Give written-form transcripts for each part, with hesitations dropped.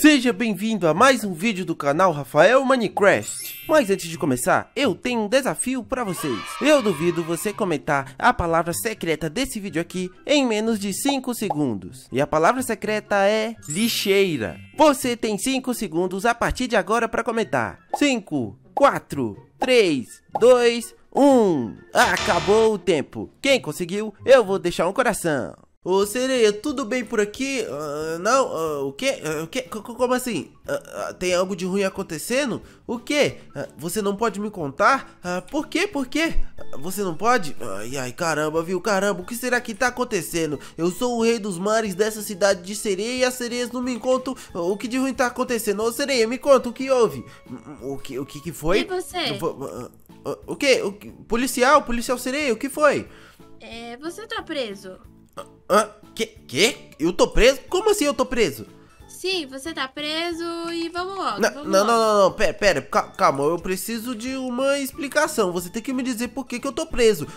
Seja bem-vindo a mais um vídeo do canal Rafael Minecraft. Mas antes de começar, eu tenho um desafio pra vocês. Eu duvido você comentar a palavra secreta desse vídeo aqui em menos de 5 segundos. E a palavra secreta é lixeira. Você tem 5 segundos a partir de agora pra comentar. 5, 4, 3, 2, 1. Acabou o tempo. Quem conseguiu, eu vou deixar um coração. Ô Sereia, tudo bem por aqui? Não? O quê? Como assim? Tem algo de ruim acontecendo? O quê? Você não pode me contar? Por quê? Por quê? Você não pode? Ai, caramba, viu? Caramba, o que será que tá acontecendo? Eu sou o rei dos mares dessa cidade de Sereia e as sereias não me contam o que de ruim tá acontecendo. Ô Sereia, me conta, o que houve? O que foi? E você? O quê? Policial Sereia, o que foi? Você tá preso. Que? Eu tô preso? Como assim eu tô preso? Sim, você tá preso e vamos logo. Não, pera, calma, eu preciso de uma explicação. Você tem que me dizer por que eu tô preso.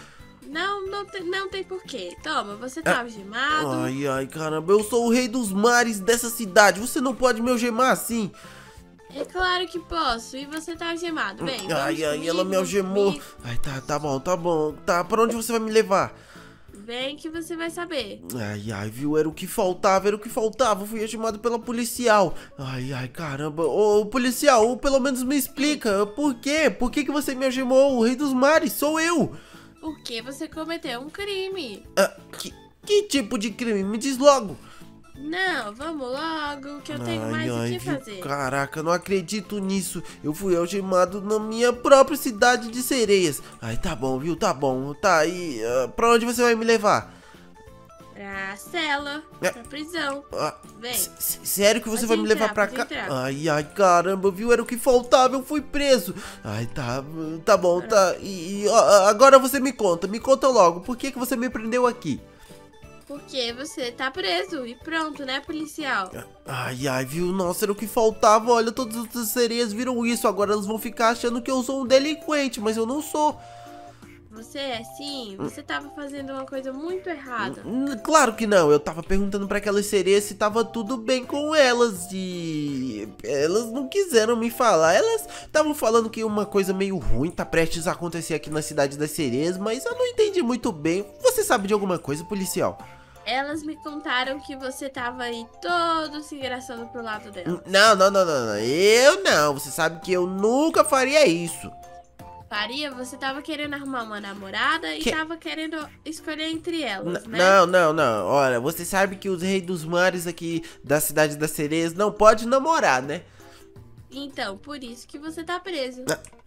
Não tem porquê. Toma, você tá algemado. Ai, caramba, eu sou o rei dos mares dessa cidade. Você não pode me algemar assim. É claro que posso, e você tá algemado. Vem, ela me algemou. Ai, tá bom. Tá, pra onde você vai me levar? Vem que você vai saber. Ai, viu? Era o que faltava. Eu fui algemado pela policial. Ai, caramba. Ô, policial, pelo menos me explica. Por quê? Por que você me algemou? O rei dos mares, sou eu. Porque você cometeu um crime. Que tipo de crime? Me diz logo. Não, vamos logo, que eu tenho mais o que fazer. Caraca, não acredito nisso. Eu fui algemado na minha própria cidade de sereias. Ai, tá bom, viu? Tá bom. Tá, e pra onde você vai me levar? Pra cela, pra prisão. Vem. Sério que você vai me levar pra cá? Ai, caramba, viu? Era o que faltava, eu fui preso. Ai, tá bom, tá. Agora você me conta logo. Por que você me prendeu aqui? Porque você tá preso e pronto, né, policial? Ai, viu? Nossa, era o que faltava. Olha, todas as sereias viram isso. Agora elas vão ficar achando que eu sou um delinquente, mas eu não sou. Você é sim? Você tava fazendo uma coisa muito errada. Claro que não. Eu tava perguntando pra aquelas sereias se tava tudo bem com elas e elas não quiseram me falar. Elas estavam falando que uma coisa meio ruim tá prestes a acontecer aqui na cidade das sereias, mas eu não entendi muito bem. Você sabe de alguma coisa, policial? Elas me contaram que você tava aí todo se engraçando pro lado dela. Não. Eu não. Você sabe que eu nunca faria isso. Faria? Você tava querendo arrumar uma namorada e tava querendo escolher entre elas, né? Não. Olha, você sabe que os reis dos mares aqui da cidade das sereias não pode namorar, né? Então, por isso que você tá preso.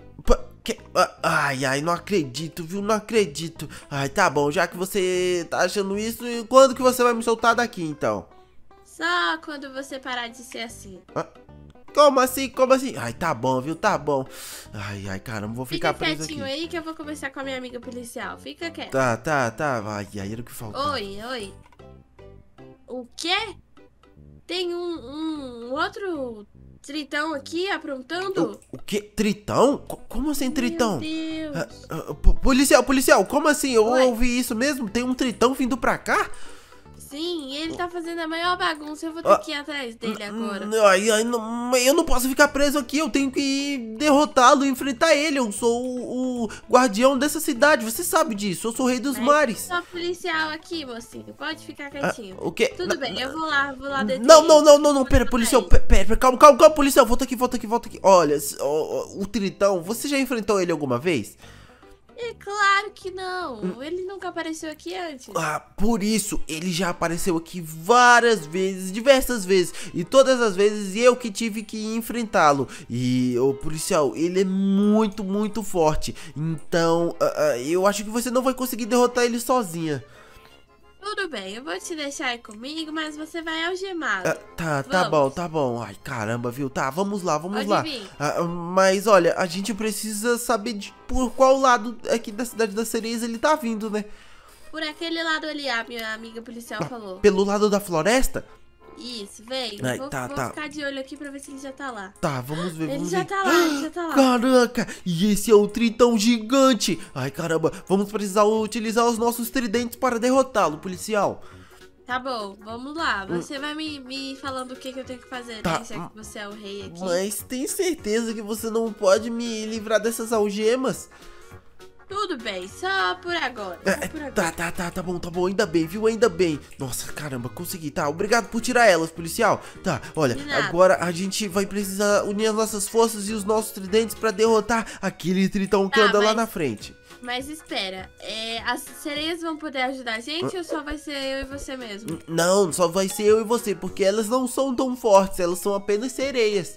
Ai, não acredito, viu? Não acredito. Ai, tá bom, já que você tá achando isso, quando que você vai me soltar daqui, então? Só quando você parar de ser assim. Como assim? Ai, tá bom, viu? Tá bom. Ai, caramba, vou ficar preso aqui. Fica quietinho aí que eu vou conversar com a minha amiga policial. Fica quieto. Tá. Ai, era o que faltava. Oi. O quê? Tem um outro tritão aqui aprontando? O quê? Tritão? Como assim tritão? Meu Deus. Policial, como assim? Eu Oi. ouvi isso mesmo? Tem um tritão vindo pra cá? Sim, ele tá fazendo a maior bagunça. Eu vou ter que ir atrás dele agora. Eu não posso ficar preso aqui. Eu tenho que ir derrotá-lo e enfrentar ele. Eu sou o guardião dessa cidade. Você sabe disso. Eu sou o rei dos mares. Só policial aqui, mocinho. Pode ficar quietinho. O quê? Tudo bem, eu vou lá deter. Não. Pera, policial. Pera, calma, policial. Volta aqui. Olha, o tritão, você já enfrentou ele alguma vez? É claro que não. Ele nunca apareceu aqui antes. Por isso, ele já apareceu aqui várias vezes, diversas vezes. E todas as vezes eu que tive que enfrentá-lo. E, policial, ele é muito, muito forte. Então, eu acho que você não vai conseguir derrotar ele sozinha. Tudo bem, eu vou te deixar aí comigo, mas você vai algemado. Tá bom. Ai, caramba, viu? Tá, vamos lá. Vir. Mas olha, a gente precisa saber por qual lado aqui da cidade das sereias ele tá vindo, né? Por aquele lado ali, a minha amiga policial falou. Pelo lado da floresta? Isso, vem. Vou ficar de olho aqui pra ver se ele já tá lá. Tá, vamos ver. Ele já tá lá. Caraca, e esse é o tritão gigante. Ai, caramba, vamos precisar utilizar os nossos tridentes para derrotá-lo, policial. Tá bom, vamos lá. Você vai me falando o que eu tenho que fazer, Tá. né? Já que você é o rei aqui. Mas tem certeza que você não pode me livrar dessas algemas? Tudo bem, só por agora. Só por agora. Tá bom, ainda bem, viu? Ainda bem. Nossa, caramba, consegui, tá? Obrigado por tirar elas, policial. Tá, olha, De nada. agora a gente vai precisar unir as nossas forças e os nossos tridentes pra derrotar aquele tritão que Tá, anda lá mas- na frente. Mas espera, as sereias vão poder ajudar a gente ou só vai ser eu e você mesmo? Não, só vai ser eu e você, porque elas não são tão fortes, elas são apenas sereias.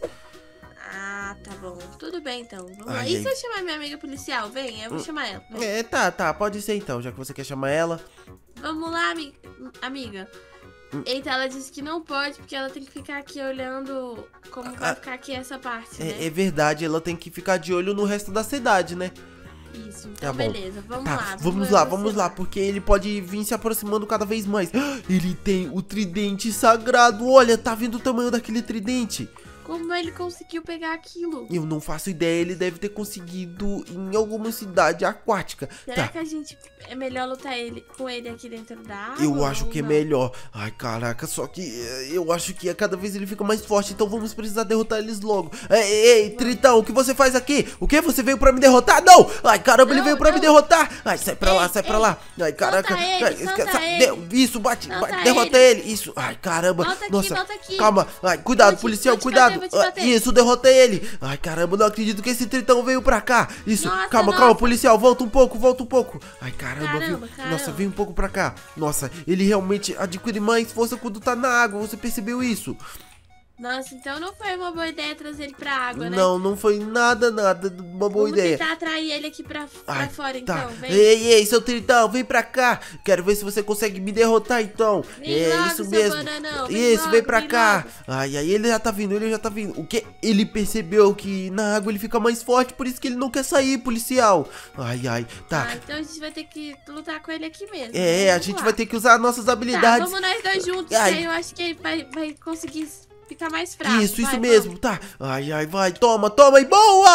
Ah, tá bom. Tudo bem então. Vamos lá. Ai, E ai. se eu chamar minha amiga policial? Vem, eu vou chamar ela. Vem. Tá, pode ser então, já que você quer chamar ela. Vamos lá, amiga. Eita, ela disse que não pode porque ela tem que ficar aqui olhando como vai ficar aqui essa parte, né? É verdade, ela tem que ficar de olho no resto da cidade, né? Isso, Tá então bom. beleza. Vamos Tá, lá. vamos lá, porque ele pode vir se aproximando cada vez mais. Ele tem o tridente sagrado, olha, tá vendo o tamanho daquele tridente? Como ele conseguiu pegar aquilo? Eu não faço ideia, ele deve ter conseguido em alguma cidade aquática. Será Tá, que a gente é melhor lutar com ele aqui dentro da água? eu acho ou que é não? melhor. Ai, caraca, só que eu acho que a cada vez ele fica mais forte, então vamos precisar derrotar eles logo. Ei, Tritão, o que você faz aqui? O que? Você veio pra me derrotar? Não! Ai, caramba, ele Não, veio pra me não. derrotar! Ai, sai pra lá, Ei, sai pra ei, lá! Ai, caraca! solta ele. Isso, bate, Solta derrota ele! Isso! Ai, caramba! Volta aqui, Nossa, volta aqui. calma! Ai, cuidado, Vou te- policial, vou te cuidado! bater, vou te bater. Isso, derrota ele! Ai, caramba, não acredito que esse Tritão veio pra cá! Isso, Nossa, calma, nossa. calma, policial, volta um pouco, volta um pouco! Ai, caramba, viu? Caramba. Nossa, vem um pouco pra cá. Nossa, ele realmente adquire mais força quando tá na água. Você percebeu isso? Nossa, então não foi uma boa ideia trazer ele pra água, né? Não foi nada uma boa Vamos ideia. tentar atrair ele aqui pra fora, Tá. então. Vem. Ei, seu Tritão, vem pra cá. Quero ver se você consegue me derrotar, então. Vem logo, isso seu mesmo. bananão, vem Isso, logo, vem pra vem cá. logo. Ai, ele já tá vindo, O que? Ele percebeu que na água ele fica mais forte, por isso que ele não quer sair, policial. Ai, tá. Ah, então a gente vai ter que lutar com ele aqui mesmo. A Vamos gente lá. vai ter que usar nossas Tá, habilidades. vamos nós dois juntos, Ai. que aí eu acho que ele vai conseguir ficar mais fraco. Isso Vai, mesmo, tá. Ai, vai, toma e boa!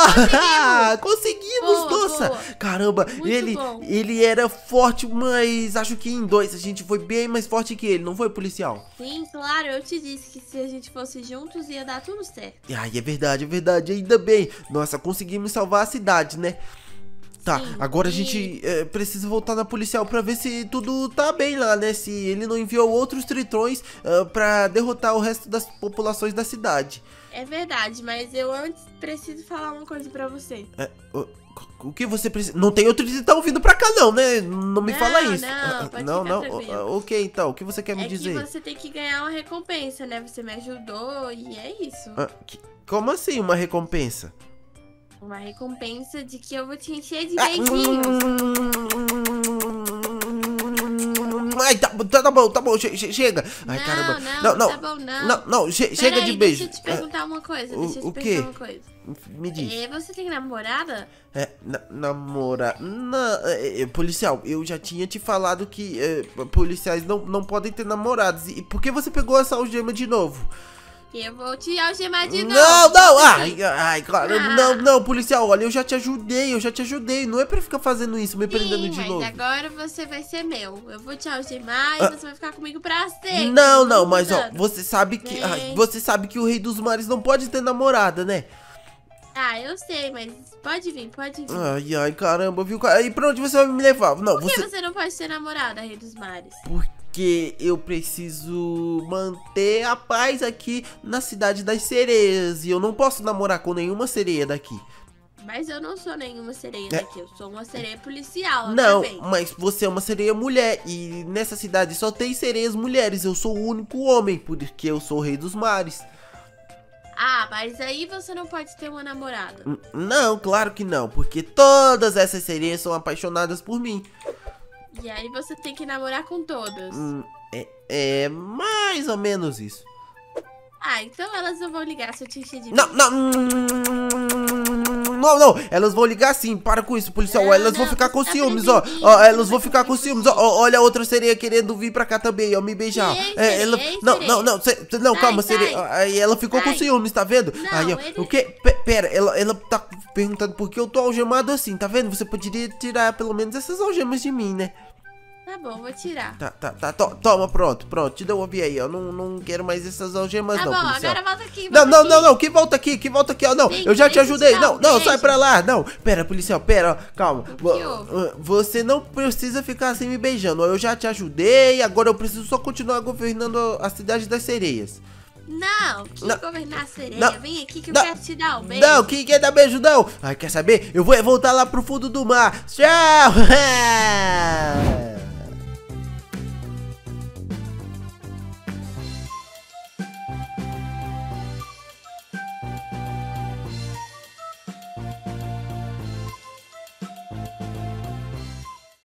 Conseguimos, Boa, nossa! boa. Caramba, Muito bom. ele era forte, mas acho que em dois a gente foi bem mais forte que ele, não foi, policial? Sim, claro, eu te disse que se a gente fosse juntos ia dar tudo certo. Ai, é verdade, ainda bem. Nossa, conseguimos salvar a cidade, né? Tá, Sim, agora a e- gente precisa voltar na policial pra ver se tudo tá bem lá, né? Se ele não enviou outros tritões pra derrotar o resto das populações da cidade. É verdade, mas eu antes preciso falar uma coisa pra você. O que você precisa? Não tem outro tritão vindo pra cá não, né? Não me fala isso. Não, pode ficar tranquilo. Ok, então, o que você quer me É dizer? que você tem que ganhar uma recompensa, né? Você me ajudou e é isso. Como assim uma recompensa? Uma recompensa de que eu vou te encher de Ah, beijinhos. Ai, tá bom, chega. Ai, Não, caramba. não, tá bom, não. Não, chega Peraí, de beijo. Deixa eu te perguntar uma coisa. o Deixa eu te quê? perguntar uma coisa. Me diz. Você tem namorada? Namorar. Policial, eu já tinha te falado que policiais não podem ter namorados. E por que você pegou essa algema de novo? Eu vou te algemar de novo. Não, Assim. ai, caramba, não, policial, olha, eu já te ajudei, não é pra ficar fazendo isso, me prendendo Sim, de mas novo. agora você vai ser meu. Eu vou te algemar e você vai ficar comigo pra sempre. Não, mas ó, mudando. você sabe que Vem. você sabe que o rei dos mares não pode ter namorada, né? Ah, eu sei, mas pode vir. Ai, caramba, viu? E pra onde você vai me levar? Não, Por que você não pode ser namorada, Rei dos Mares? Porque eu preciso manter a paz aqui na cidade das sereias. E eu não posso namorar com nenhuma sereia daqui. Mas eu não sou nenhuma sereia daqui. Eu sou uma sereia policial. Não, também. mas você é uma sereia mulher. E nessa cidade só tem sereias mulheres. Eu sou o único homem, porque eu sou o rei dos mares. Ah, mas aí você não pode ter uma namorada. Não, claro que não. Porque todas essas sereias são apaixonadas por mim. E aí você tem que namorar com todas. É mais ou menos isso. Ah, então elas não vão ligar se eu te encher de Não, elas vão ligar sim, para com isso, policial, Não, elas vão não, ficar você com tá ciúmes, prevenida, ó, você elas vão vai ficar com ficar ciúmes, com ó, olha a outra sereia querendo vir pra cá também, ó, me beijar. Ei, sereia, Ela, ei, não, sereia. não, Sai, calma, sai. sereia, aí ela ficou com Sai. ciúmes, tá vendo? Não, Aí, ó, ele- o que? Pera, ela tá perguntando por que eu tô algemado assim, tá vendo? Você poderia tirar pelo menos essas algemas de mim, né? Tá bom, vou tirar. Toma, pronto, te devolvi aí, ó. Não quero mais essas algemas, tá não, bom, policial. agora volta aqui. Não, que volta aqui, ó. Não, Vem, eu já te ajudei. Não, sai beijo. pra lá. Não, pera, policial, pera, ó, calma. O que houve? Você não precisa ficar assim me beijando, ó. Eu já te ajudei, agora eu preciso só continuar governando a cidade das sereias. Não, que Não. governar a sereia. Não. Vem aqui que eu Não. quero te dar um beijo. Não, quem quer dar beijo, não. Ai, quer saber? Eu vou voltar lá pro fundo do mar. Tchau.